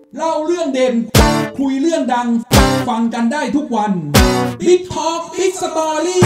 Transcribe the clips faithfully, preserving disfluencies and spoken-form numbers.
เล่าเรื่องเด่นคุยเรื่องดังฟังกันได้ทุกวัน Big Talk Big Story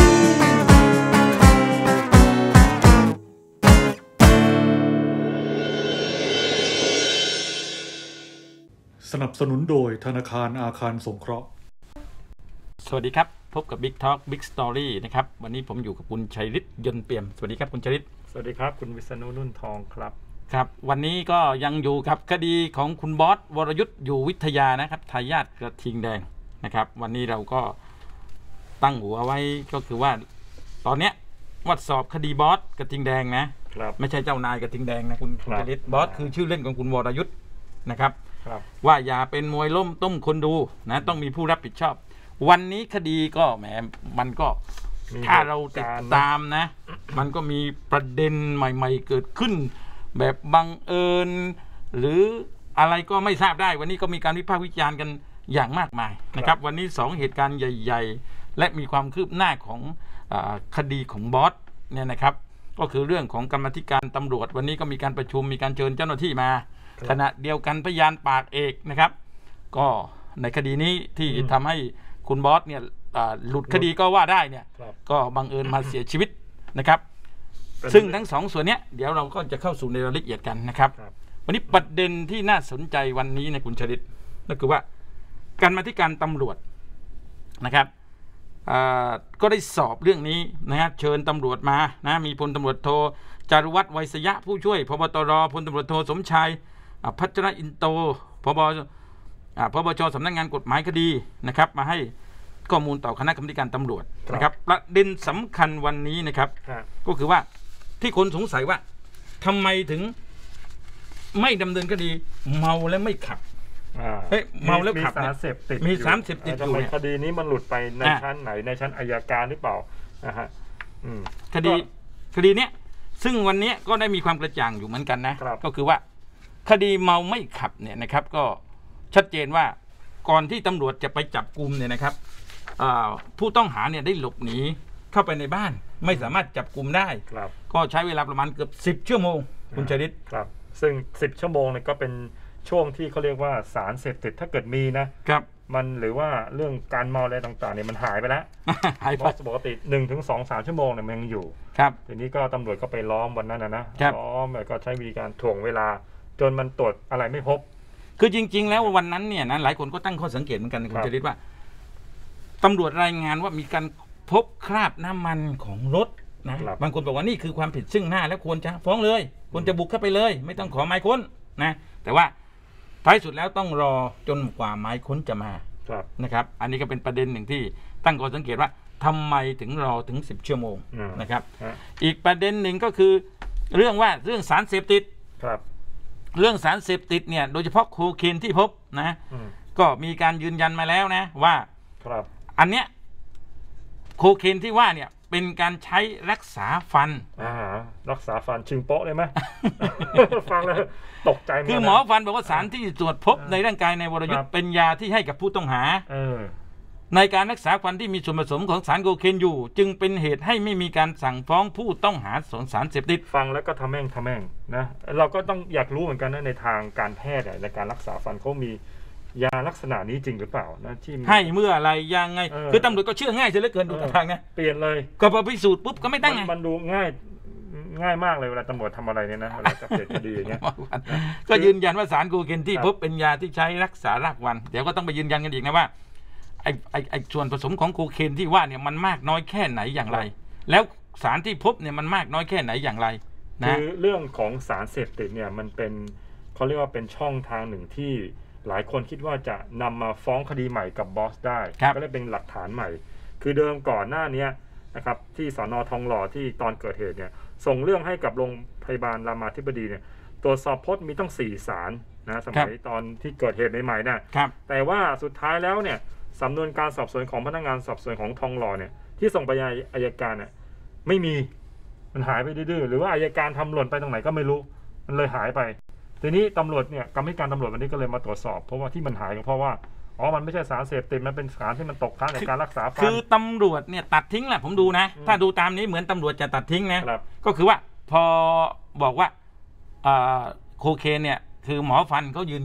สนับสนุนโดยธนาคารอาคารสงเคราะห์สวัสดีครับพบกับ Big Talk Big Story นะครับวันนี้ผมอยู่กับคุณชัยฤทธิ์ยนต์เปี่ยมสวัสดีครับคุณชัยฤทธิ์สวัสดีครับคุณวิษณุนุ่นทองครับครับวันนี้ก็ยังอยู่กับคดีของคุณบอสวรยุทธ์อยู่วิทยานะครับทายาทกระทิงแดงนะครับวันนี้เราก็ตั้งหัวไว้ก็คือว่าตอนเนี้ยวัดสอบคดีบอสกระทิงแดงนะไม่ใช่เจ้านายกระทิงแดงนะคุณชัยฤทธิ์บอสคือชื่อเล่นของคุณวรยุทธ์นะครับว่าอย่าเป็นมวยล้มต้มคนดูนะต้องมีผู้รับผิดชอบวันนี้คดีก็แหมมันก็ถ้าเราติดตามนะมันก็มีประเด็นใหม่ๆเกิดขึ้นแบบบังเอิญหรืออะไรก็ไม่ทราบได้วันนี้ก็มีการวิพากษ์วิจารณ์กันอย่างมากมายนะครับวันนี้สองเหตุการณ์ใหญ่ๆและมีความคืบหน้าของอ่าคดีของบอสเนี่ยนะครับก็คือเรื่องของกรรมาธิการตำรวจวันนี้ก็มีการประชุมมีการเชิญเจ้าหน้าที่มาขณะเดียวกันพยานปากเอกนะครับก็ในคดีนี้ที่ทำให้คุณบอสเนี่ยหลุดคดีก็ว่าได้เนี่ยก็บังเอิญมาเสียชีวิตนะครับซึ่งทั้งสองส่วนเนี้ยเดี๋ยวเราก็จะเข้าสู่ในรายละเอียดกันนะครับวันนี้ประเด็นที่น่าสนใจวันนี้ในคุณชลิตก็คือว่าการมาธิการตำรวจนะครับก็ได้สอบเรื่องนี้นะครับเชิญตำรวจมานะมีพลตำรวจโทจารุวัฒน์ไวยสยะผู้ช่วยพบตรพลตำรวจโทสมชายพัชรอินโตพบพบชสำนักงานกฎหมายคดีนะครับมาให้ข้อมูลต่อคณะกรรมการตำรวจนะครับประเด็นสำคัญวันนี้นะครับก็คือว่าที่คนสงสัยว่าทำไมถึงไม่ดำเนินคดีเมาและไม่ขับเฮ้ยเมาแล้วขับมีสารเสพติดมีสารเสพติดอยู่เนี่ยคดีนี้มันหลุดไปในชั้นไหนในชั้นอัยการหรือเปล่านะฮะคดีคดีเนี้ยซึ่งวันนี้ก็ได้มีความกระจ่างอยู่เหมือนกันนะก็คือว่าคดีเมาไม่ขับเนี่ยนะครับก็ชัดเจนว่าก่อนที่ตำรวจจะไปจับกุมเนี่ยนะครับผู้ต้องหาเนี่ยได้หลบหนีเข้าไปในบ้านไม่สามารถจับกุมได้ก็ใช้เวลาประมาณเกือบสิบชั่วโมงคุณชลิตครับซึ่งสิบชั่วโมงเนี่ยก็เป็นช่วงที่เขาเรียกว่าสารเสพติดถ้าเกิดมีนะครับมันหรือว่าเรื่องการเมาอะไรต่างๆเนี่ยมันหายไปแล้วหายไปปกติหนึ่งถึงสองสามชั่วโมงเนี่ยมันยังอยู่ครับทีนี้ก็ตำรวจก็ไปล้อมวันนั้นนะนะล้อมแล้วก็ใช้วิธีการถ่วงเวลาจนมันตรวจอะไรไม่พบคือจริงๆแล้ววันนั้นเนี่ยนะหลายคนก็ตั้งข้อสังเกตเหมือนกันคุณชลิตว่าตำรวจรายงานว่ามีการพบคราบน้ำมันของรถนะบางคนบอกว่านี่คือความผิดซึ่งหน้าแล้วควรจะฟ้องเลยควรจะบุกเข้าไปเลยไม่ต้องขอหมายค้นนะแต่ว่าท้ายสุดแล้วต้องรอจนกว่าหมายค้นจะมานะครับอันนี้ก็เป็นประเด็นหนึ่งที่ตั้งข้อสังเกตว่าทำไมถึงรอถึงสิบชั่วโมงนะครับอีกประเด็นหนึ่งก็คือเรื่องว่าเรื่องสารเสพติดเรื่องสารเสพติดเนี่ยโดยเฉพาะโคเคนที่พบนะก็มีการยืนยันมาแล้วนะว่าอันเนี้ยโคเคนที่ว่าเนี่ยเป็นการใช้รักษาฟันรักษาฟันชิงโป๊ะเลยไหม ฟังแล้วตกใจคือหมอฟันบอกว่าสารที่ตรวจพบในร่างกายในวรยุทธ์เป็นยาที่ให้กับผู้ต้องหาในการรักษาฟันที่มีส่วนผสมของสารโคเคนอยู่จึงเป็นเหตุให้ไม่มีการสั่งฟ้องผู้ต้องหาสารสารเสพติดฟังแล้วก็ทำแม่งทำแม่งนะเราก็ต้องอยากรู้เหมือนกันนะในทางการแพทย์ในการรักษาฟันเขามียาลักษณะนี้จริงหรือเปล่านะที่ให้เมื่ออะไรยังไงคือตำรวจก็เชื่อง่ายเสียเหลือเกินดูทางนะเปลี่ยนเลยก็พอพิสูจน์ปุ๊บก็ไม่ตั้งไงมันดูง่ายง่ายมากเลยเวลาตำรวจทำอะไรเนี่ยนะเวลาจับเด็กคดีอย่างเงี้ยก็ยืนยันว่าสารโคเคนที่พบเป็นยาที่ใช้รักษารากฟันเดี๋ยวก็ต้องไปยืนยันกันอีกนะว่าไอ้ไอ้ไอ้ส่วนผสมของโคเคนที่ว่าเนี่ยมันมากน้อยแค่ไหนอย่างไรแล้วสารที่พบเนี่ยมันมากน้อยแค่ไหนอย่างไรนะคือเรื่องของสารเสพติดเนี่ยมันเป็นเขาเรียกว่าเป็นช่องทางหนึ่งที่หลายคนคิดว่าจะนำมาฟ้องคดีใหม่กับบอสได้ก็เลยเป็นหลักฐานใหม่คือเดิมก่อนหน้านี้นะครับที่สน.ทองหล่อที่ตอนเกิดเหตุเนี่ยส่งเรื่องให้กับโรงพยาบาลรามาธิบดีเนี่ยตรวจสอบพจน์มีต้องสี่สารนะสมัยตอนที่เกิดเหตุใหม่ๆนะแต่ว่าสุดท้ายแล้วเนี่ยสำนวนการสอบสวนของพนักงานสอบสวนของทองหล่อเนี่ยที่ส่งไปยังอัยการเนี่ยไม่มีมันหายไปดื้อหรือว่าอัยการทำหล่นไปตรงไหนก็ไม่รู้มันเลยหายไปทีนี้ตำรวจเนี่ยกรรมธิการตำรวจวันนี้ก็เลยมาตรวจสอบเพราะว่าที่มันหายก็เพราะว่าอ๋อมันไม่ใช่สารเสพติดมันเป็นสารที่มันตกค้างในการรักษาฟันคือตำรวจเนี่ยตัดทิ้งแหละผมดูนะถ้าดูตามนี้เหมือนตำรวจจะตัดทิ้งนะก็คือว่าพอบอกว่าโคเคนเนี่ยคือหมอฟันเขายืนยัน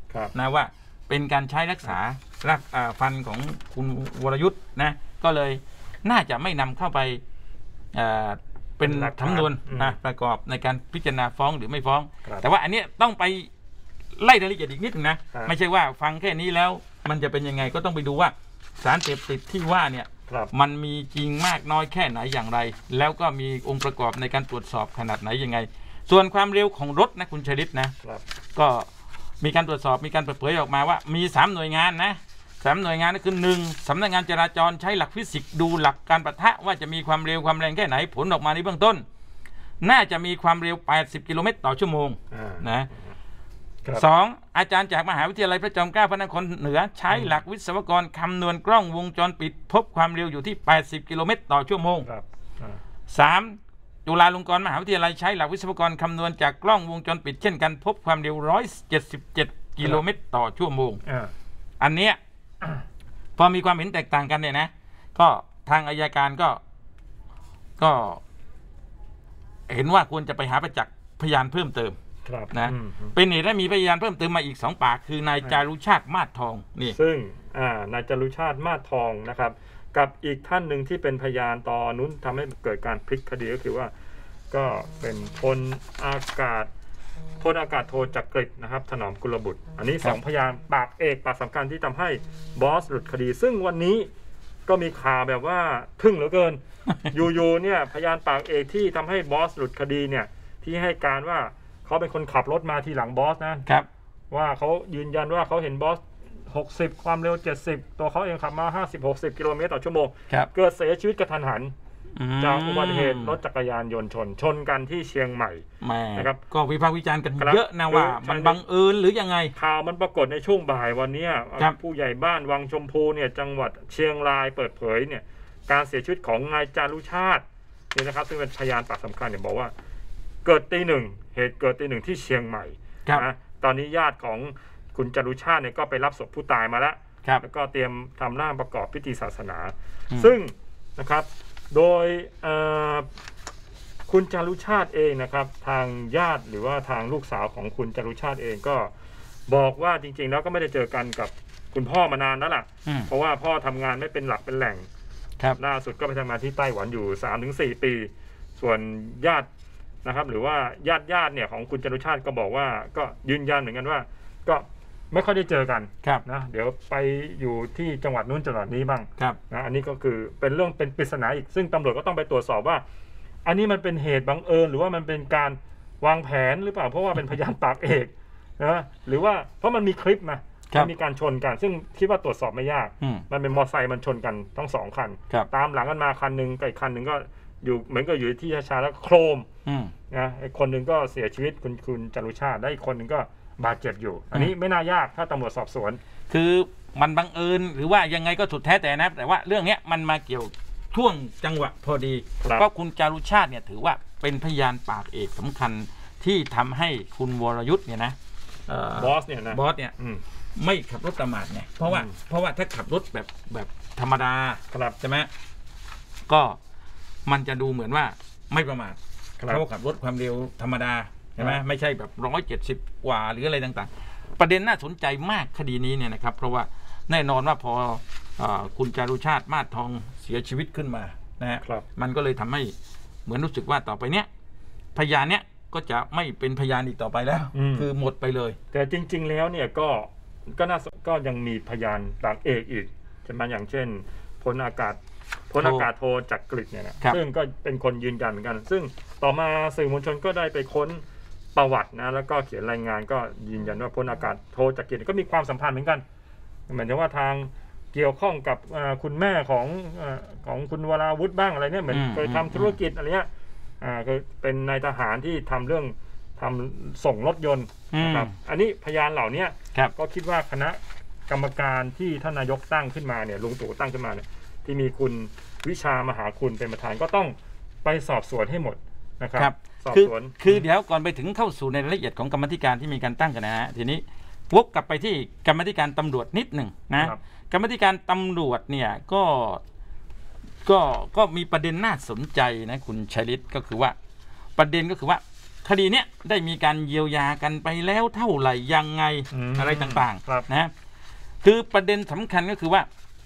นะว่าเป็นการใช้รักษารักฟันของคุณวรยุทธ์นะก็เลยน่าจะไม่นำเข้าไปเป็นสำนวนนะประกอบในการพิจารณาฟ้องหรือไม่ฟ้องแต่ว่าอันนี้ต้องไปไล่รายละเอียดอีกนิดนึงนะไม่ใช่ว่าฟังแค่นี้แล้วมันจะเป็นยังไงก็ต้องไปดูว่าสารเสพติดที่ว่าเนี่ยมันมีจริงมากน้อยแค่ไหนอย่างไรแล้วก็มีองค์ประกอบในการตรวจสอบขนาดไหนยังไงส่วนความเร็วของรถนะคุณชลิตนะก็มีการตรวจสอบมีการเปิดเผยออกมาว่ามีสามหน่วยงานนะสามหน่วยงานก็คือหนึ่งสำนักงานจราจรใช้หลักฟิสิกส์ดูหลักการปะทะว่าจะมีความเร็วความแรงแค่ไหนผลออกมาในเบื้องต้นน่าจะมีความเร็วแปดสิบกิโลเมตรต่อชั่วโมงนะสองอาจารย์จากมหาวิทยาลัยพระจอมเกล้าพระนครเหนือใช้หลักวิศวกรคำนวณกล้องวงจรปิดพบความเร็วอยู่ที่แปดสิบกิโลเมตรต่อชั่วโมงสามจุฬาลงกรณ์มหาวิทยาลัยใช้หลักวิศวกรคำนวณจากกล้องวงจรปิดเช่นกันพบความเร็วหนึ่งร้อยเจ็ดสิบเจ็ดกิโลเมตรต่อชั่วโมงอันเนี้ยพอมีความเห็นแตกต่างกันเนี่ยนะก็ทางอัยการก็ก็เห็นว่าควรจะไปหาประจักษ์พยานเพิ่มเติมนะเป็นเหตุให้มีพยานเพิ่มเติมมาอีกสองปากคือนายจารุชาติมาศทองนี่ซึ่งอ่านายจารุชาติมาศทองนะครับกับอีกท่านหนึ่งที่เป็นพยานตอนนู้นทำให้เกิดการพลิกคดีก็คือว่าก็เป็นพลอากาศพลอากาศโทจักริดนะครับถนอมกุลบุตรอันนี้สองพยานปากเอกปากสำคัญที่ทำให้บอสหลุดคดีซึ่งวันนี้ก็มีข่าวแบบว่าทึ่งเหลือเกิน อยู่ๆเนี่ยพยานปากเอกที่ทำให้บอสหลุดคดีเนี่ยที่ให้การว่าเขาเป็นคนขับรถมาทีหลังบอสนะครับว่าเขายืนยันว่าเขาเห็นบอสหกสิบความเร็วเจ็ดสิบตัวเขาเองขับมาห้าสิบ หกสิบกิโลเมตรต่อชั่วโมงเกิดเสียชีวิตกระทันหันจากอุบัติเหตุรถจักรยานยนต์ชนชนกันที่เชียงใหม่นะครับก็วิพากษ์วิจารณ์กันเยอะนะว่ามันบังเอิญหรือยังไงข่าวมันปรากฏในช่วงบ่ายวันนี้ผู้ใหญ่บ้านวังชมพูเนี่ยจังหวัดเชียงรายเปิดเผยเนี่ยการเสียชีวิตของนายจารุชาตินี่นะครับซึ่งเป็นพยานปากสำคัญเนี่ยบอกว่าเกิดตีหนึ่งเหตุเกิดตีหนึ่งที่เชียงใหม่นะตอนนี้ญาติของคุณจารุชาติเนี่ยก็ไปรับศพผู้ตายมาแล้วแล้วก็เตรียมทำร่างประกอบพิธีศาสนาซึ่งนะครับโดยคุณจารุชาติเองนะครับทางญาติหรือว่าทางลูกสาวของคุณจารุชาติเองก็บอกว่าจริงๆแล้วก็ไม่ได้เจอกันกับคุณพ่อมานานแล้วล่ะเพราะว่าพ่อทำงานไม่เป็นหลักเป็นแหล่งล่าสุดก็ไปทำงานที่ไต้หวันอยู่ สามถึงสี่ ปีส่วนญาตินะครับหรือว่าญาติญาติเนี่ยของคุณจารุชาติก็บอกว่าก็ยืนยันเหมือนกันว่าก็ไม่ค่อยได้เจอกันนะเดี๋ยวไปอยู่ที่จังหวัดนู้นจังหวัดนี้บ้างนะอันนี้ก็คือเป็นเรื่องเป็นปริศนาอีกซึ่งตำรวจก็ต้องไปตรวจสอบว่าอันนี้มันเป็นเหตุบังเอิญหรือว่ามันเป็นการวางแผนหรือเปล่าเพราะว่าเป็นพยานปากเอกนะหรือว่าเพราะมันมีคลิปมามันมีการชนกันซึ่งคิดว่าตรวจสอบไม่ยากมันเป็นมอเตอร์ไซค์มันชนกันทั้งสองคันตามหลังกันมาคันหนึ่งกับอีกคันหนึ่งก็อยู่เหมือนกับอยู่ที่ช้าๆแล้วโครมนะไอ้คนหนึ่งก็เสียชีวิตคุณคุณจารุชาติได้อีกคนหนึ่งก็บาดเจ็บอยู่อันนี้ไม่น่ายากถ้าตำรวจสอบสวนคือมันบังเอิญหรือว่ายังไงก็สุดแท้แต่นะแต่ว่าเรื่องนี้มันมาเกี่ยวช่วงจังหวะพอดีก็คุณจารุชาติเนี่ยถือว่าเป็นพยานปากเอกสำคัญที่ทำให้คุณวรยุทธ์เนี่ยนะบอสเนี่ยนะบอสเนี่ยไม่ขับรถประมาทไงเพราะว่าเพราะว่าถ้าขับรถแบบแบบธรรมดาใช่ไหมก็มันจะดูเหมือนว่าไม่ประมาทเขาขับรถความเร็วธรรมดาใช่ไหมไม่ใช่แบบร้อยเจ็ดสิบกว่าหรืออะไรต่างๆประเด็นน่าสนใจมากคดีนี้เนี่ยนะครับเพราะว่าแน่นอนว่าพอคุณจารุชาติมาศทองเสียชีวิตขึ้นมานะฮะมันก็เลยทำให้เหมือนรู้สึกว่าต่อไปเนี้ยพยานเนี้ยก็จะไม่เป็นพยานอีกต่อไปแล้วคือหมดไปเลยแต่จริงๆแล้วเนี่ยก็ก็น่าก็ยังมีพยานปากเอกอีกใช่ไหมอย่างเช่นพลอากาศพลอากาศโทจักริดเนี่ยนะซึ่งก็เป็นคนยืนยันเหมือนกันซึ่งต่อมาสื่อมวลชนก็ได้ไปค้นประวัตินะแล้วก็เขียนรายงานก็ยืนยันว่าพลอากาศโทจักริดก็มีความสัมพันธ์เหมือนกันเหมือนว่าทางเกี่ยวข้องกับคุณแม่ของของคุณวราวุธบ้างอะไรเนี่ยเหมือนเคยทำธุรกิจอะไรเงี้ยอ่าคือเป็นนายทหารที่ทำเรื่องทำส่งรถยนต์นะครับอันนี้พยานเหล่านี้ก็คิดว่าคณะกรรมการที่ท่านนายกตั้งขึ้นมาเนี่ยลุงตู่ตั้งขึ้นมาเนี่ยที่มีคุณวิชามหาคุณเป็นประธานก็ต้องไปสอบสวนให้หมดนะครับสอบสวนคือเดี๋ยวก่อนไปถึงเข้าสู่ในรายละเอียดของกรรมธิการที่มีการตั้งกันนะฮะทีนี้วกกลับไปที่กรรมธิการตำรวจนิดหนึ่งนะกรรมธิการตำรวจเนี่ยก็ก็ก็มีประเด็นน่าสนใจนะคุณชัยฤทธิ์ก็คือว่าประเด็นก็คือว่าคดีเนี้ยได้มีการเยียวยากันไปแล้วเท่าไหร่ยังไงอะไรต่างๆนะคือประเด็นสำคัญก็คือว่า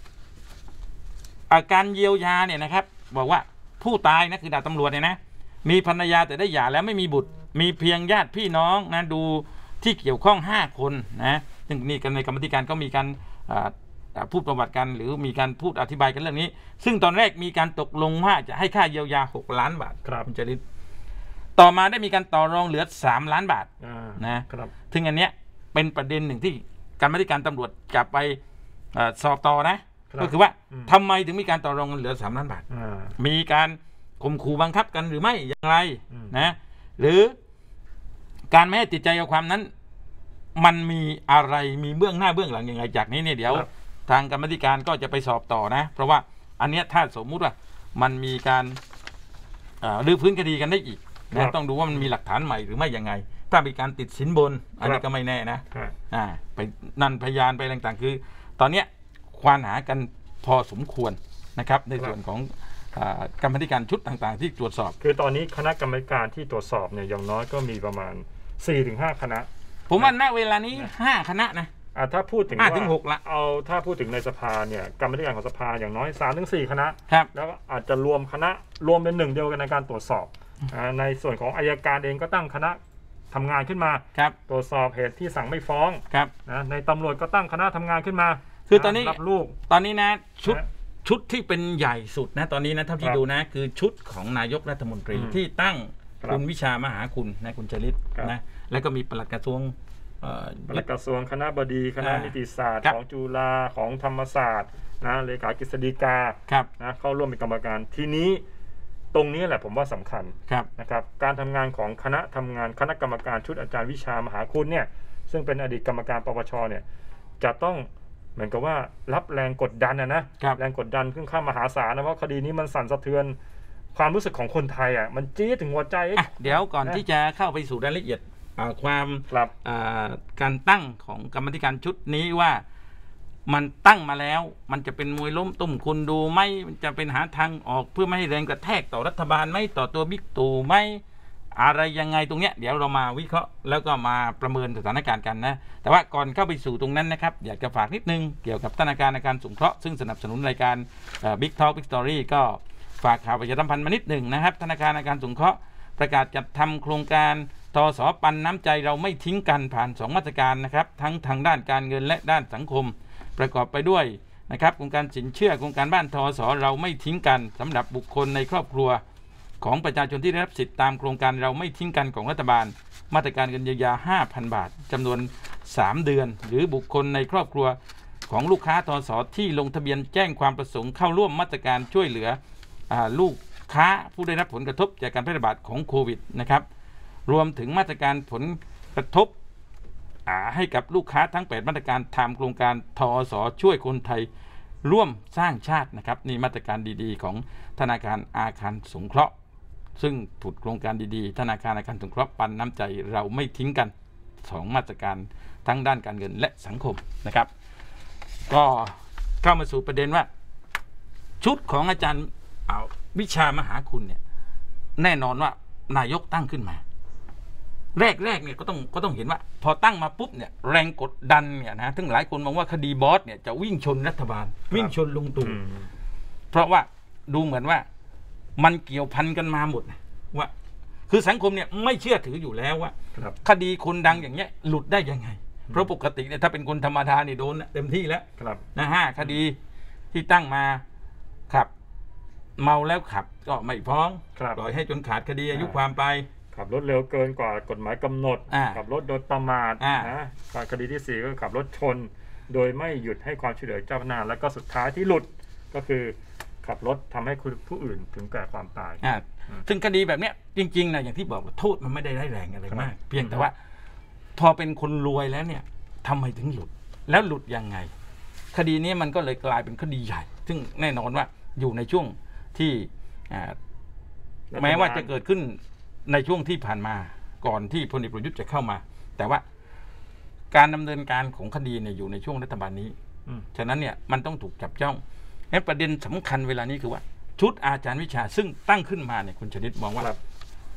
การเยียวยาเนี่ยนะครับบอกว่าผู้ตายนะคือดาบตำรวจเนี่ยนะมีภรรยาแต่ได้หย่าแล้วไม่มีบุตรมีเพียงญาติพี่น้องนะดูที่เกี่ยวข้องห้าคนนะซึ่งนี่กันในกรรมธิการก็มีการพูดประวัติกันหรือมีการพูดอธิบายกันเรื่องนี้ซึ่งตอนแรกมีการตกลงว่าจะให้ค่าเยียวยาหกล้านบาทครับคุณจริตต่อมาได้มีการต่อรองเหลือสามล้านบาทนะครับซึ่งอันเนี้ยเป็นประเด็นหนึ่งที่กรรมธิการตำรวจจะไปสอบต่อนะก็คือว่าทำไมถึงมีการต่อรองเหลือสามล้านบาทมีการข่มขู่บังคับกันหรือไม่อย่างไรนะหรือการไม่ให้ติดใจเอาความนั้นมันมีอะไรมีเบื้องหน้าเบื้องหลังยังไงจากนี้เนี่ยเดี๋ยวทางกรรมธิการก็จะไปสอบต่อนะเพราะว่าอันเนี้ยถ้าสมมุติว่ามันมีการรื้อฟื้นคดีกันได้อีกนะต้องดูว่ามันมีหลักฐานใหม่หรือไม่ยังไงถ้ามีการติดสินบนอันนี้ก็ไม่แน่นะอ่าไปนั่นพยานไปต่างๆคือตอนเนี้ยควานหากันพอสมควรนะครับในส่วนของกรรมธิการชุดต่างๆที่ตรวจสอบคือตอนนี้คณะกรรมการที่ตรวจสอบเนี่ยอย่างน้อยก็มีประมาณ สี่ถึงห้า คณะผมว่าณเวลานี้ห้าคณะนะอ่าถ้าพูดถึงห้าถึงหกละเอาถ้าพูดถึงในสภาเนี่ยกรรมธิการของสภาอย่างน้อย สามถึงสี่ คณะครับแล้วอาจจะรวมคณะรวมเป็นหนึ่งเดียวกันในการตรวจสอบอ่าในส่วนของอัยการเองก็ตั้งคณะทำงานขึ้นมาครับตรวจสอบเหตุที่สั่งไม่ฟ้องครับนะในตำรวจก็ตั้งคณะทำงานขึ้นมาคือตอนนี้รับลูกตอนนี้นะชุดชุดที่เป็นใหญ่สุดนะตอนนี้นะเท่าที่ดูนะคือชุดของนายกรัฐมนตรีที่ตั้งคุณวิชามหาคุณนะคุณจริตนะแล้วก็มีปลัดกระทรวงปลัดกระทรวงคณะบดีคณะนิติศาสตร์ของจุฬาของธรรมศาสตร์นะเลขากฤษฎีกานะเข้าร่วมเป็นกรรมการทีนี้ตรงนี้แหละผมว่าสำคัญนะครับการทำงานของคณะทำงานคณะกรรมการชุดอาจารย์วิชามหาคุณเนี่ยซึ่งเป็นอดีตกรรมการปปชเนี่ยจะต้องเหมือนกับว่ารับแรงกดดันนะนะแรงกดดันขึ้นข้ามมหาศาลนะเพราะคดีนี้มันสั่นสะเทือนความรู้สึกของคนไทยอ่ะมันจี๊ดถึงหัวใจเดี๋ยวก่อนที่จะเข้าไปสู่รายละเอียดความการตั้งของกรรมธิการชุดนี้ว่ามันตั้งมาแล้วมันจะเป็นมวยล้มต้มคนดูไหมมันจะเป็นหาทางออกเพื่อไม่ให้แรงกระแทกต่อรัฐบาลไหมต่อตัวบิ๊กตู่ไหมอะไรยังไงตรงเนี้ยเดี๋ยวเรามาวิเคราะห์แล้วก็มาประเมินสถานการณ์กันนะแต่ว่าก่อนเข้าไปสู่ตรงนั้นนะครับอยากจะฝากนิดนึงเกี่ยวกับธนาคารอาคารสงเคราะห์ซึ่งสนับสนุนรายการ Big Talk Big Story ก็ฝากข่าวประชาสัมพันธ์มานิดหนึ่งนะครับธนาคารอาคารสงเคราะห์ประกาศจัดทำโครงการทส.ปันน้ำใจเราไม่ทิ้งกันผ่านสองมาตรการนะครับทั้งทางด้านการเงินและด้านสังคมประกอบไปด้วยนะครับโครงการสินเชื่อโครงการบ้านทส.เราไม่ทิ้งกันสำหรับบุคคลในครอบครัวของประชาชนที่ได้รับสิทธิ์ตามโครงการเราไม่ทิ้งกันของรัฐบาลมาตรการเงินเยียวยา ห้าพัน บาทจำนวนสามเดือนหรือบุคคลในครอบครัวของลูกค้าทส.ที่ลงทะเบียนแจ้งความประสงค์เข้าร่วมมาตรการช่วยเหลือลูกค้าผู้ได้รับผลกระทบจากการแพร่ระบาดของโควิดนะครับรวมถึงมาตรการผลกระทบให้กับลูกค้าทั้งแปดมาตรการตามโครงการทส.ช่วยคนไทยร่วมสร้างชาตินะครับนี่มาตรการดีๆของธนาคารอาคารสงเคราะห์ซึ่งผุดโครงการดีๆธนาคารอาคารสงเคราะห์ปันน้ำใจเราไม่ทิ้งกันสองมาตรการทั้งด้านการเงินและสังคมนะครับก็เข้ามาสู่ประเด็นว่าชุดของอาจารย์วิชามหาคุณเนี่ยแน่นอนว่านายกตั้งขึ้นมาแรกๆเนี่ยก็ต้องก็ต้องเห็นว่าพอตั้งมาปุ๊บเนี่ยแรงกดดันเนี่ยนะทั้งหลายคนมองว่าคดีบอสเนี่ยจะวิ่งชนรัฐบาลวิ่งชนลุงตู่เพราะว่าดูเหมือนว่ามันเกี่ยวพันกันมาหมดว่าคือสังคมเนี่ยไม่เชื่อถืออยู่แล้วว่าคดีคนดังอย่างเงี้ยหลุดได้ยังไงเพราะปกติเนี่ยถ้าเป็นคนธรรมดาเนี่ยโดนเต็มที่แล้วนะห้าคดีที่ตั้งมาขับเมาแล้วขับก็ไม่ฟ้องปล่อยให้จนขาดคดีอายุความไปขับรถเร็วเกินกว่ากฎหมายกำหนดขับรถโดยประมาทนะคดีที่สี่ก็ขับรถชนโดยไม่หยุดให้ความช่วยเหลือเจ้าพนักงานแล้วก็สุดท้ายที่หลุดก็คือขับรถทำให้ผู้อื่นถึงแก่ความตายซึ่งคดีแบบนี้จริงๆนะอย่างที่บอกว่าโทษมันไม่ได้ร้ายแรงอะไรมากเพียงแต่ว่าพอเป็นคนรวยแล้วเนี่ยทำไมถึงหลุดแล้วหลุดยังไงคดีนี้มันก็เลยกลายเป็นคดีใหญ่ซึ่งแน่นอนว่าอยู่ในช่วงที่แม้ว่าจะเกิดขึ้นในช่วงที่ผ่านมาก่อนที่พลเอกประยุทธ์จะเข้ามาแต่ว่าการดำเนินการของคดีเนี่ยอยู่ในช่วงรัฐบาลนี้ฉะนั้นเนี่ยมันต้องถูกจับจ้องงั้นประเด็นสำคัญเวลานี้คือว่าชุดอาจารย์วิชาซึ่งตั้งขึ้นมาเนี่ยคุณชนิดมองว่า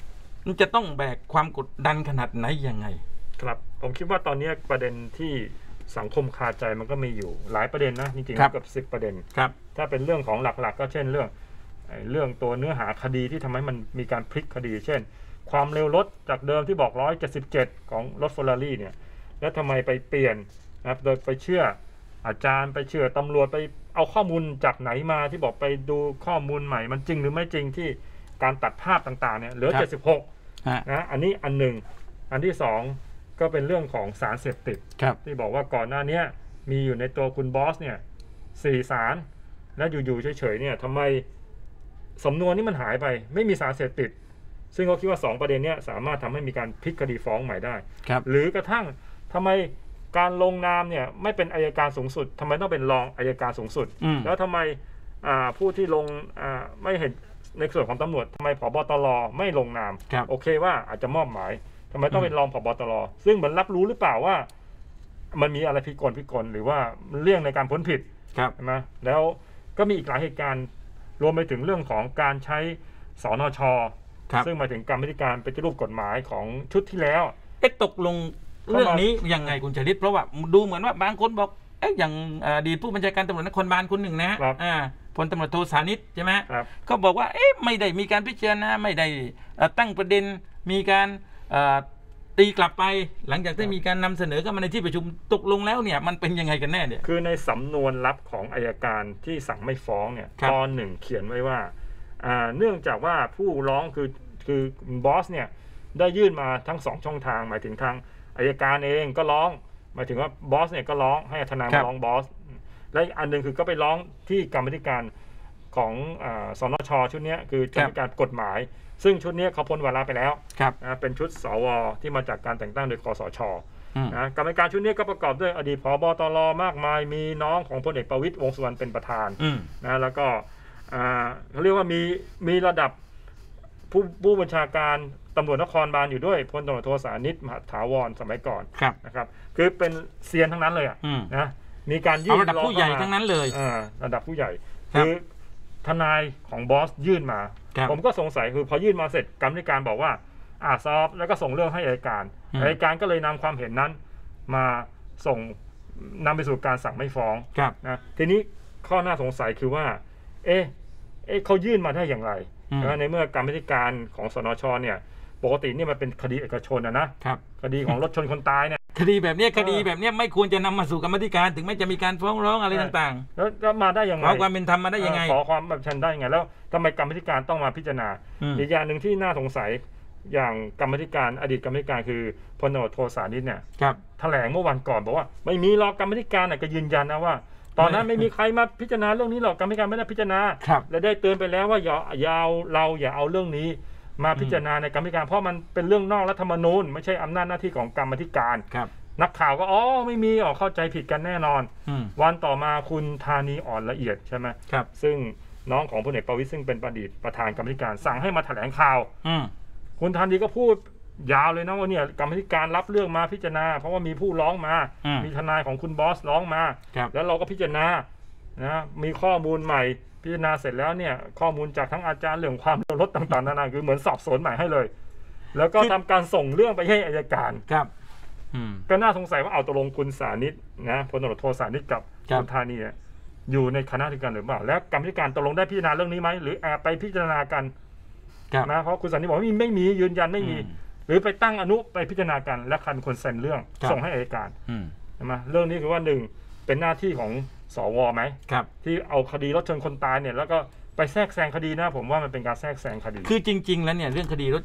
มันจะต้องแบกความกดดันขนาดไหนยังไงครับผมคิดว่าตอนนี้ประเด็นที่สังคมคาใจมันก็มีอยู่หลายประเด็นนะจริงๆเกือบสิบประเด็นครับถ้าเป็นเรื่องของหลักๆก็เช่นเรื่องเรื่องตัวเนื้อหาคดีที่ทำให้มันมีการพลิกคดีเช่นความเร็วรถจากเดิมที่บอกหนึ่งร้อยเจ็ดสิบเจ็ดของรถเฟอร์รารี่เนี่ยแล้วทำไมไปเปลี่ยนนะครับโดยไปเชื่ออาจารย์ไปเชื่อตำรวจไปเอาข้อมูลจากไหนมาที่บอกไปดูข้อมูลใหม่มันจริงหรือไม่จริงที่การตัดภาพต่างๆเนี่ยเหลือเจ็ดสิบหกนะอันนี้อันหนึ่งอันที่สองก็เป็นเรื่องของสารเสพติดที่บอกว่าก่อนหน้านี้มีอยู่ในตัวคุณบอสเนี่ยสี่สารและอยู่ๆเฉยๆเนี่ยทำไมสำนวนนี้มันหายไปไม่มีสารเสพติดซึ่งเขาคิดว่าสองประเด็นนี้สามารถทำให้มีการพลิกคดีฟ้องใหม่ได้หรือกระทั่งทำไมการลงนามเนี่ยไม่เป็นอัยการสูงสุดทำไมต้องเป็นรองอัยการสูงสุดแล้วทำไมผู้ที่ลงไม่เห็นในส่วนของตำรวจทำไมผบตรไม่ลงนามโอเคว่าอาจจะมอบหมายทำไมต้องเป็นรองผบตรซึ่งเหมือนรับรู้หรือเปล่าว่ามันมีอะไรผิดกฎผิดกฎหรือว่าเรื่องในการพ้นผิดใช่ไหมแล้วก็มีอีกหลายเหตุการณ์รวมไปถึงเรื่องของการใช้สนช.ซึ่งมาถึงกรรมธิการปฏิรูปกฎหมายของชุดที่แล้วเอ๊ะตกลงเรื่องนี้ยังไงคุณชลิตเพราะว่าดูเหมือนว่าบางคนบอกเอ๊ะอย่างอดีตผู้บัญชาการตำรวจนครบาลคนหนึ่งนะอ่าพลตำรวจโทสานิชใช่ไหมก็บอกว่าเอ๊ะไม่ได้มีการพิจารณาไม่ได้ตั้งประเด็นมีการตีกลับไปหลังจากที่มีการนำเสนอเข้ามาในที่ประชุมตกลงแล้วเนี่ยมันเป็นยังไงกันแน่เนี่ยคือในสำนวนลับของอัยการที่สั่งไม่ฟ้องเนี่ยตอนหนึ่งเขียนไว้ว่าเนื่องจากว่าผู้ร้องคือคือบอสเนี่ยได้ยื่นมาทั้งสองช่องทางหมายถึงทางอัยการเองก็ร้องหมายถึงว่าบอสเนี่ยก็ร้องให้ทนายมาร้องบอสและอันหนึ่งคือก็ไปร้องที่กรรมธิการของสนช.ชุดนี้คือกรรมธิการกฎหมายซึ่งชุดนี้เขาพ้นวาระไปแล้วนะเป็นชุดสวที่มาจากการแต่งตั้งโดยคสช.นะกรรมการชุดนี้ก็ประกอบด้วยอดีตผบตรมากมายมีน้องของพลเอกประวิตรวงษ์สุวรรณเป็นประธานนะแล้วก็เขาเรียกว่ามีมีระดับผู้ผู้บัญชาการตำรวจนครบาลอยู่ด้วยพลตำรวจโทสานิช มหาถาวรสมัยก่อนนะครับคือเป็นเซียนทั้งนั้นเลยอ่ะนะมีการยื่นระดับผู้ใหญ่ทั้งนั้นเลยระดับผู้ใหญ่คือทนายของบอสยื่นมาผมก็สงสัยคือพอยื่นมาเสร็จกรรมธิการบอกว่าอ่าสอบแล้วก็ส่งเรื่องให้อัยการอัยการก็เลยนำความเห็นนั้นมาส่งนำไปสู่การสั่งไม่ฟ้องนะทีนี้ข้อน่าสงสัยคือว่าเอ๊ะเอ๊ะเขายื่นมาได้อย่างไรในเมื่อกรรมธิการของสนช.เนี่ยปกตินี่มันเป็นคดีเอกชนนะนะคดีของรถชนคนตายเนี่ยคดีแบบนี้คดีแบบนี้ไม่ควรจะนำมาสู่กรรมธิการถึงแม้จะมีการฟ้องร้องอะไรต่างๆแล้วมาได้ยังไงขอความเป็นธรรมมาได้ยังไงขอความแบบชันได้ยังไงแล้วทำไมกรรมธิการต้องมาพิจารณาอีกอย่างหนึ่งที่น่าสงสัยอย่างกรรมธิการอดีตกรรมธิการคือพลตำรวจโทสานิชเนี่ยแถลงเมื่อวันก่อนบอกว่าไม่มีหรอกกรรมธิการก็ยืนยันนะว่าตอนนั้นไม่มีใครมาพิจารณาเรื่องนี้หรอกกรรมการไม่ได้พิจารณาและได้เตือนไปแล้วว่าอย่าอย่าเราอย่าเอาเรื่องนี้มาพิจารณาในกรรมการเพราะมันเป็นเรื่องนอกรัฐธรรมนูญไม่ใช่อำนาจหน้าที่ของกรรมธิการนักข่าวก็อ๋อไม่มีอ๋อเข้าใจผิดกันแน่นอนวันต่อมาคุณธานีอ่อนละเอียดใช่ไหมซึ่งน้องของพลเอกประวิตรซึ่งเป็นประดิษฐ์ประธานกรรมการสั่งให้มาแถลงข่าวคุณธานีก็พูดยาวเลยนะว่าเนี่ยกรรมธิการรับเรื่องมาพิจารณาเพราะว่ามีผู้ร้องมามีทนายของคุณบอสร้องมาแล้วเราก็พิจารณานะมีข้อมูลใหม่พิจารณาเสร็จแล้วเนี่ยข้อมูลจากทั้งอาจารย์เรื่องความเร็วรถต่างๆนานาคือเหมือนสอบสวนใหม่ให้เลยแล้วก็ทำการส่งเรื่องไปให้อัยการครับก็น่าสงสัยว่าเอาตกลงคุณสานิชนะพลตำรวจโทสานิชกับคุณธานีอยู่ในคณะกรรมการหรือเปล่าแล้วกรรมธิการตกลงได้พิจารณาเรื่องนี้ไหมหรือแอบไปพิจารณากันนะเพราะคุณสานิชบอกว่าไม่มียืนยันไม่มีหรือไปตั้งอนุไปพิจารณากันและใครเป็นคนเซ็นเรื่องส่งให้อัยการใช่ไหมเรื่องนี้คือว่าหนึ่งเป็นหน้าที่ของสวไหมที่เอาคดีรถชนคนตายเนี่ยแล้วก็ไปแทรกแซงคดีนะผมว่ามันเป็นการแทรกแซงคดีคือจริงๆแล้วเนี่ยเรื่องคดีรถ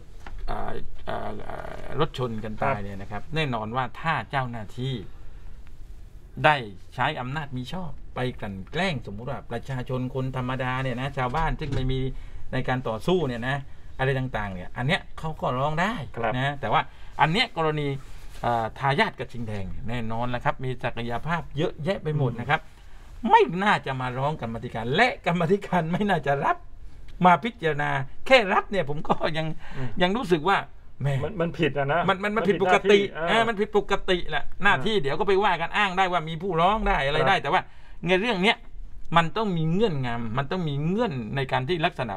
รถชนกันตายเนี่ยนะครับแน่นอนว่าถ้าเจ้าหน้าที่ได้ใช้อำนาจมีชอบไปกลั่นแกล้งสมมุติว่าประชาชนคนธรรมดาเนี่ยนะชาวบ้านซึ่งไม่มีในการต่อสู้เนี่ยนะอะไรต่างๆเนี่ยอันเนี้ยเขาก็ร้องได้นะแต่ว่าอันเนี้ยกรณีทายาทกระทิงแดงแน่นอนแล้วครับมีศักยภาพเยอะแยะไปหมดนะครับไม่น่าจะมาร้องกรรมธิการและกรรมธิการไม่น่าจะรับมาพิจารณาแค่รับเนี่ยผมก็ยังยังรู้สึกว่าแม่มันผิดนะนะมันมันมันผิดปกติอ่ามันผิดปกติแหละหน้าที่เดี๋ยวก็ไปว่ากันอ้างได้ว่ามีผู้ร้องได้อะไรได้แต่ว่าในเรื่องเนี้ยมันต้องมีเงื่อนงำมันต้องมีเงื่อนในการที่ลักษณะว่า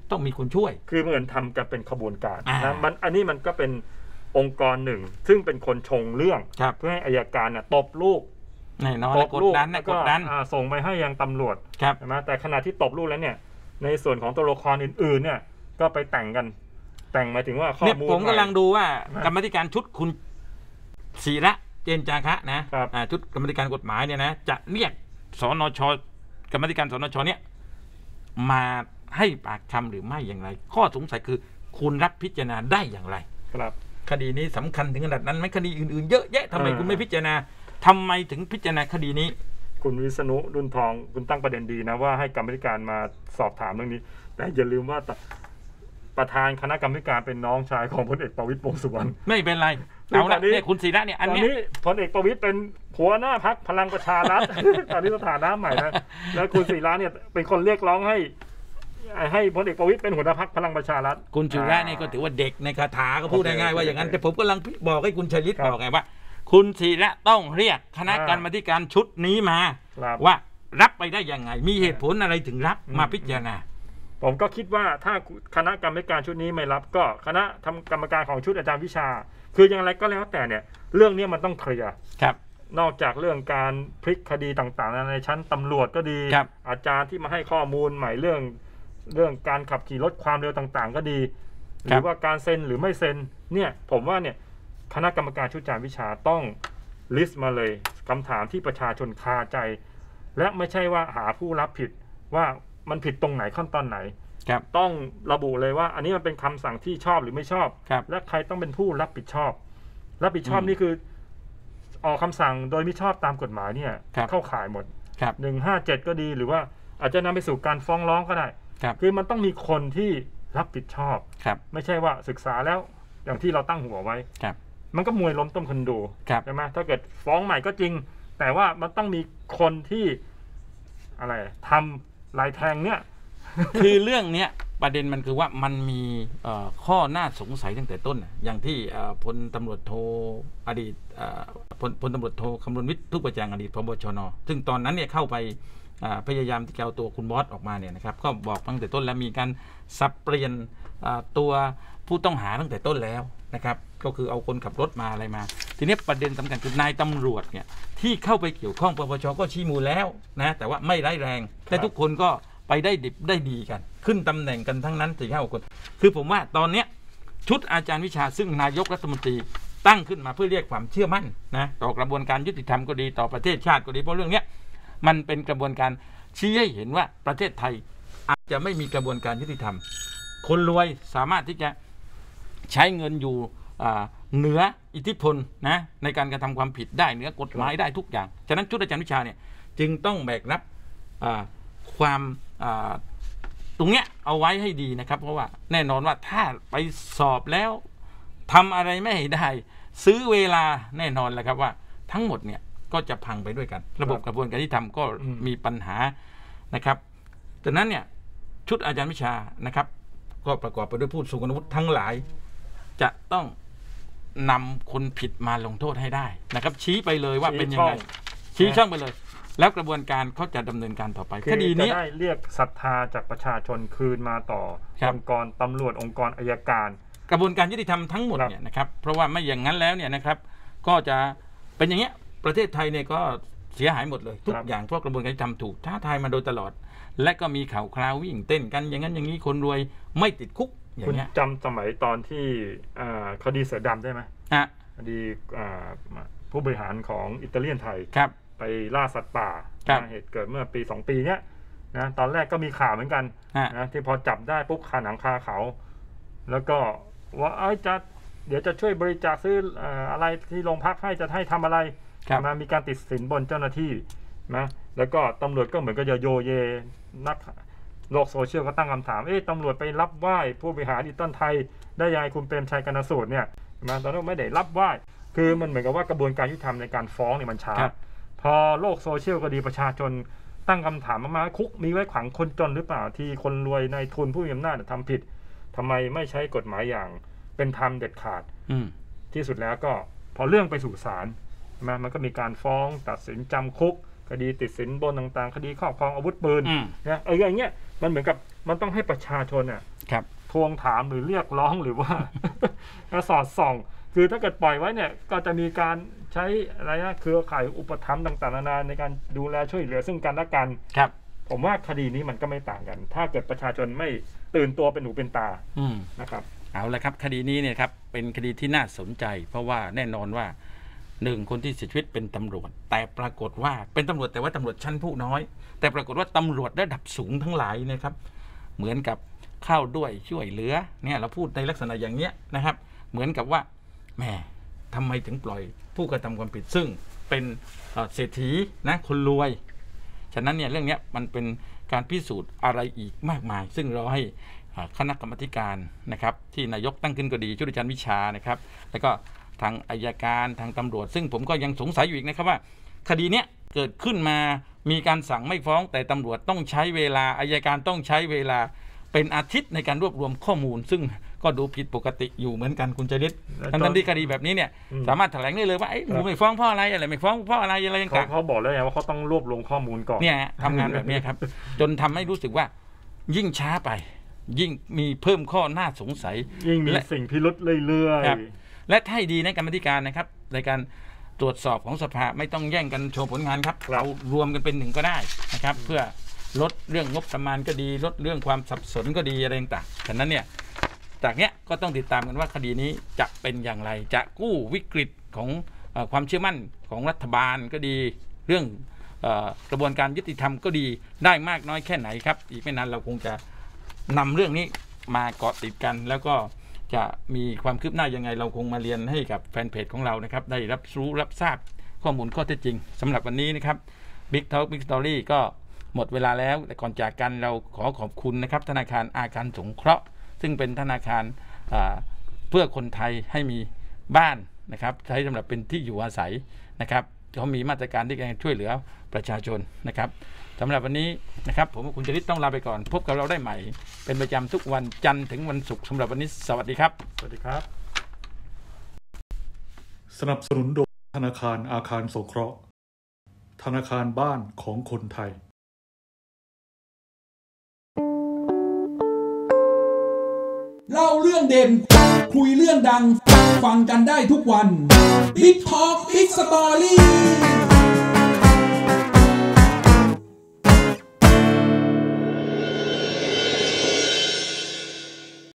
ต้องมีคนช่วยคือเหมือนทำกันเป็นขบวนการอ่านะมันอันนี้มันก็เป็นองค์กรหนึ่ง ซึ่งเป็นคนชงเรื่องครับเพื่อให้อัยการน่ะตบลูกแน่นอนตและบกดลูกดันแล้นะวกก็ดดันอ่าส่งไปให้ยังตำรวจครับใช่ไหมแต่ขณะที่ตบลูกแล้วเนี่ยในส่วนของตัวละครอื่นๆเนี่ยก็ไปแต่งกันแต่งหมายถึงว่าข้อเนี่ยมูลผมกำลังใหดูว่ากรรมาธิการชุดคุณศิระเจนจาคะนะครับ อ่าชุดกรรมาธิการกฎหมายเนี่ยนะจะเรียกสนชกรรมาธิการสนชเนี่ยมาให้ปากคำหรือไม่อย่างไร ข้อสงสัยคือคุณรับพิจารณาได้อย่างไรครับคดีนี้สำคัญถึงขนาดนั้นไหมคดีอื่นๆเยอะแยะทำไมเออคุณไม่พิจารณาทำไมถึงพิจารณาคดีนี้คุณวิษณุรุ่นทองคุณตั้งประเด็นดีนะว่าให้กรรมธิการมาสอบถามเรื่องนี้ แต่อย่าลืมว่าประธานคณะกรรมการเป็นน้องชายของพลเอกประวิตรวงษ์สุวรรณไม่เป็นไรเอาตอละนนี้เนี่ยคุณศิระเนี่ยอันตอนเนี้ยนี้พลเอกประวิตรเป็นหัวหน้าพักพลังประชารัฐ ตอนนี้สถานะใหม่นะแล้วคุณศิระเนี่ยเป็นคนเรียกร้องให้ ให้พลเอกประวิตรเป็นหัวหน้าพักพลังประชารัฐคุณศิระนี่ก็ถือว่าเด็กในคาถาก็พูดโอเคง่ายๆว่าอย่างนั้นโอเคแต่ผมกำลังบอกให้คุณชัยฤทธิ์ครับบอกไงว่า คุณศิระต้องเรียกคณะอ่ากรรมาธิการชุดนี้มาครับว่ารับไปได้ยังไง มีเหตุผลอะไรถึงรับอืมมาพิจารณาผมก็คิดว่าถ้าคณะกรรมการชุดนี้ไม่รับก็คณะทำกรรมการของชุดอาจารย์วิชา คืออย่างไรก็แล้วแต่เนี่ยเรื่องนี้มันต้องเคลียร์ครับนอกจากเรื่องการพลิกคดีต่างๆในชั้นตำรวจก็ดีครับอาจารย์ที่มาให้ข้อมูลใหม่เรื่อง เรื่องการขับขี่ลดความเร็วต่างๆ ก็ดี หรือว่าการเซ็นหรือไม่เซ็นเนี่ยผมว่าเนี่ยคณะกรรมการชุดอาจารย์วิชาต้องลิสต์มาเลยคำถามที่ประชาชนคาใจ และไม่ใช่ว่าหาผู้รับผิดว่ามันผิดตรงไหนขั้นตอนไหนครับต้องระบุเลยว่าอันนี้มันเป็นคำสั่งที่ชอบหรือไม่ชอบครับและใครต้องเป็นผู้รับผิดชอบ รับผิดชอบอืมนี่คือออกคำสั่งโดยไม่ชอบตามกฎหมายเนี่ยครับเข้าข่ายหมดครับหนึ่งห้าเจ็ดก็ดีหรือว่าอาจจะนำไปสู่การฟ้องร้องก็ได้ครับคือมันต้องมีคนที่รับผิดชอบครับไม่ใช่ว่าศึกษาแล้วอย่างที่เราตั้งหัวไว้ครับมันก็มวยล้มต้มคนดูครับใช่ไหมถ้าเกิดฟ้องใหม่ก็จริง แต่ว่ามันต้องมีคนที่อะไรทำลายแทงเนี่ยคือเรื่องเนี้ยประเด็นมันคือว่ามันมีเอ่อข้อน่าสงสัยตั้งแต่ต้นน่ะอย่างที่เอ่อพลตำรวจโทอดีตเอ่อพลพลตำรวจโทคำนวณวิทย์ทุกประจางอดีตพบชนซึ่งตอนนั้นเนี่ยเข้าไปอ่าพยายามที่จะเอาตัวคุณบอสออกมาเนี่ยนะครับก็บอกตั้งแต่ต้นแล้วมีการสับเปลี่ยนอ่าตัวผู้ต้องหาตั้งแต่ต้นแล้วนะครับก็คือเอาคนขับรถมาอะไรมา ทีนี้ประเด็นสำคัญคือนายตำรวจเนี่ยที่เข้าไปเกี่ยวข้องปปชก็ชี้มูลแล้วนะแต่ว่าไม่ร้ายแรงแต่ทุกคนก็ไปได้ดิบได้ดีกัน ขึ้นตำแหน่งกันทั้งนั้นสี่ห้าคน คือผมว่าตอนเนี้ยชุดอาจารย์วิชาซึ่งนายกรัฐมนตรีตั้งขึ้นมาเพื่อเรียกความเชื่อมั่นนะต่อกระบวนการยุติธรรมก็ดีต่อประเทศชาติก็ดีเพราะเรื่องเนี้ยมันเป็นกระบวนการชี้ให้เห็นว่าประเทศไทยอาจจะไม่มีกระบวนการยุติธรรม คนรวยสามารถที่จะใช้เงินอยู่อ่าเหนืออิทธิพลนะในการกระทำความผิดได้เหนือกฎหมายได้ทุกอย่างฉะนั้นชุดอาจารย์วิชาเนี่ยจึงต้องแบกรับอ่าความอ่า ตรงเนี้ยเอาไว้ให้ดีนะครับเพราะว่าแน่นอนว่าถ้าไปสอบแล้วทำอะไรไม่ได้ ซื้อเวลาแน่นอนแหละครับว่าทั้งหมดเนี่ยก็จะพังไปด้วยกัน ระบบกระบวนการยุติธรรมก็มีปัญหานะครับดังนั้นเนี่ยชุดอาจารย์วิชานะครับก็ประกอบไปด้วยผู้ทรงคุณวุฒิทั้งหลายจะต้องนำคนผิดมาลงโทษให้ได้นะครับชี้ไปเลยว่าเป็นยังไงชี้ช่องไปเลย แล้วกระบวนการเขาจะดำเนินการต่อไปคือคดีนี้จะได้เรียกศรัทธาจากประชาชนคืนมาต่อครับองค์กรตำรวจองค์กรอัยการกระบวนการยุติธรรมทั้งหมดครับเนี่ยนะครับเพราะว่าไม่อย่างนั้นแล้วเนี่ยนะครับก็จะเป็นอย่างเงี้ยประเทศไทยเนี่ยก็เสียหายหมดเลยทุกอย่างเพราะกระบวนการยุติธรรมถูกท้าทายมาโดยตลอด และก็มีข่าวคราววิ่งเต้นกันอย่างนั้นอย่างนี้คนรวยไม่ติดคุกอย่าคุณงเงี้ยจำสมัยตอนที่อ่าคดีเสือดำได้ไหมอ่ะคดีอ่าผู้บริหารของอิตาเลียนไทยครับไปล่าสัตว์ป่าครับนะเหตุเกิดเมื่อปีสองปีเนี้ยนะตอนแรกก็มีข่าวเหมือนกันฮะนะที่พอจับได้ปุ๊บคาหนังคาเขา แล้วก็ว่าเอ้ยจะเดี๋ยวจะช่วยบริจาคซื้อเอ่ออะไรที่โรงพักให้จะให้ทำอะไรครับมามีการติดสินบนเจ้าหน้าที่นะแล้วก็ตำรวจก็เหมือนกับจะโยเยนักโลกโซเชียลก็ตั้งคำถามเอ๊ะตำรวจไปรับไหว้ผู้บริหารอิตาลีไทยได้ยังไงคุณเปรมชัยกนสูตรเนี่ยนะตอนนั้นไม่ได้รับไหว้คือมันเหมือนกับว่ากระบวนการยุติธรรมในการฟ้องเนี่ยมันช้าครับพอโลกโซเชียลก็ดีประชาชนตั้งคำถามมาๆคุกมีไว้ขวางคนจนหรือเปล่าที่คนรวยในทุนผู้มีอำนาจทำผิดทำไมไม่ใช้กฎหมายอย่างเป็นธรรมเด็ดขาดอืมที่สุดแล้วก็พอเรื่องไปสู่ศาลใช่ไหมมันก็มีการฟ้องตัดสินจำคุกคดีติดสินบนต่างๆ คดีครอบครองอาวุธปืนอืมนะเอออย่างเงี้ยมันเหมือนกับมันต้องให้ประชาชนอ่ะครับทวงถามหรือเรียกร้องหรือว่า สอดส่องคือถ้าเกิดปล่อยไว้เนี่ยก็จะมีการใช้อะไรนะเครือข่ายอุปถัมภ์ต่างๆนานาในการดูแลช่วยเหลือซึ่งกันและกันครับผมว่าคดีนี้มันก็ไม่ต่างกันถ้าเกิดประชาชนไม่ตื่นตัวเป็นหูเป็นตานะครับเอาละครับคดีนี้เนี่ยครับเป็นคดีที่น่าสนใจเพราะว่าแน่นอนว่าหนึ่งคนที่เสียชีวิตเป็นตำรวจแต่ปรากฏว่าเป็นตำรวจแต่ว่าตำรวจชั้นผู้น้อยแต่ปรากฏว่าตำรวจระดับสูงทั้งหลายนะครับเหมือนกับเข้าด้วยช่วยเหลือเนี่ยเราพูดในลักษณะอย่างเนี้ยนะครับเหมือนกับว่าแหมทำไมถึงปล่อยผู้กระทำความผิดซึ่งเป็นเศรษฐีนะคนรวยฉะนั้นเนี่ยเรื่องนี้มันเป็นการพิสูจน์อะไรอีกมากมายซึ่งเราให้คณะกรรมการนะครับที่นายกตั้งขึ้นก็ดีชุดอาจารย์วิชานะครับแล้วก็ทางอัยการทางตำรวจซึ่งผมก็ยังสงสัยอยู่อีกนะครับว่าคดีนี้เกิดขึ้นมามีการสั่งไม่ฟ้องแต่ตำรวจต้องใช้เวลาอัยการต้องใช้เวลาเป็นอาทิตย์ในการรวบรวมข้อมูลซึ่งก็ดูผิดปกติอยู่เหมือนกันคุณจริตทั้งที่คดีแบบนี้เนี่ยสามารถแถลงได้เลยว่าไอ้หมูไม่ฟ้องเพราะอะไรอะไรไม่ฟ้องเพราะอะไรอะไรต่างๆเขาบอกแล้วไงว่าเขาต้องรวบรวมข้อมูลก่อนเนี่ยทำงานแบบนี้ครับจนทำให้รู้สึกว่ายิ่งช้าไปยิ่งมีเพิ่มข้อน่าสงสัยยิ่งมีสิ่งพิรุธเรื่อยๆและถ้าดีในกรรมธิการนะครับในการตรวจสอบของสภาไม่ต้องแย่งกันโชว์ผลงานครับเรารวมกันเป็นหนึ่งก็ได้นะครับเพื่อลดเรื่องงบประมาณก็ดีลดเรื่องความสับสนก็ดีอะไรต่างๆฉะนั้นเนี่ยจากเนี้ยก็ต้องติดตามกันว่าคดีนี้จะเป็นอย่างไรจะกู้วิกฤตของเอ่อความเชื่อมั่นของรัฐบาลก็ดีเรื่องเอ่อกระบวนการยุติธรรมก็ดีได้มากน้อยแค่ไหนครับอีกไม่นานเราคงจะนำเรื่องนี้มาเกาะติดกันแล้วก็จะมีความคืบหน้ายังไงเราคงมาเรียนให้กับแฟนเพจของเรานะครับได้รับรู้รับทราบข้อมูลข้อเท็จจริงสำหรับวันนี้นะครับ Big Talk Big Story ก็หมดเวลาแล้วแต่ก่อนจากกันเราขอขอบคุณนะครับธนาคารอาคารสงเคราะห์ซึ่งเป็นธนาคารเพื่อคนไทยให้มีบ้านนะครับใช้สำหรับเป็นที่อยู่อาศัยนะครับเขามีมาตรการที่จะช่วยเหลือประชาชนนะครับสำหรับวันนี้นะครับผมคุณจริตต้องลาไปก่อนพบกับเราได้ใหม่เป็นประจำทุกวันจันทร์ถึงวันศุกร์สำหรับวันนี้สวัสดีครับสวัสดีครับสนับสนุนโดยธนาคารอาคารสงเคราะห์ธนาคารบ้านของคนไทยเล่าเรื่องเด่นคุยเรื่องดังฟังกันได้ทุกวัน Big Talk Big Story